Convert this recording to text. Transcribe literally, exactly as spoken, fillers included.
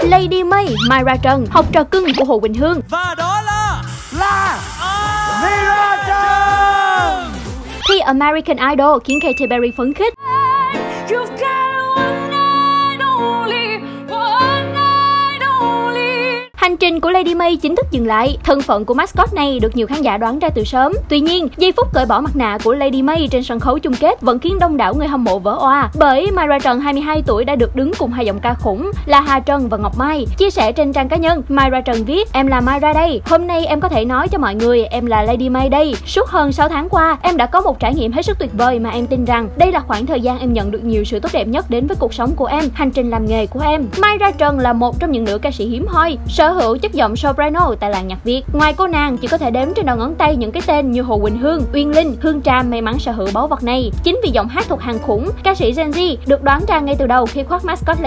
Lady May, Mai Ra Trần, học trò cưng của Hồ Quỳnh Hương. Và đó là là Mai Ra Trần. Thi American Idol khiến Katy Perry phấn khích. Hành trình của Lady May chính thức dừng lại. Thân phận của mascot này được nhiều khán giả đoán ra từ sớm. Tuy nhiên, giây phút cởi bỏ mặt nạ của Lady May trên sân khấu chung kết vẫn khiến đông đảo người hâm mộ vỡ òa. Bởi Mai Ra Trần hai mươi hai tuổi đã được đứng cùng hai giọng ca khủng là Hà Trần và Ngọc Mai. Chia sẻ trên trang cá nhân, Mai Ra Trần viết: "Em là Mai Ra đây. Hôm nay em có thể nói cho mọi người em là Lady May đây. Suốt hơn sáu tháng qua, em đã có một trải nghiệm hết sức tuyệt vời mà em tin rằng đây là khoảng thời gian em nhận được nhiều sự tốt đẹp nhất đến với cuộc sống của em, hành trình làm nghề của em." Mai Ra Trần là một trong những nữ ca sĩ hiếm hoi sở hữu chất giọng soprano tại làng nhạc Việt. Ngoài cô nàng, chỉ có thể đếm trên đầu ngón tay những cái tên như Hồ Quỳnh Hương, Uyên Linh, Hương Tràm may mắn sở hữu báu vật này. Chính vì giọng hát thuộc hàng khủng, ca sĩ Gen Z được đoán ra ngay từ đầu khi khoác mascot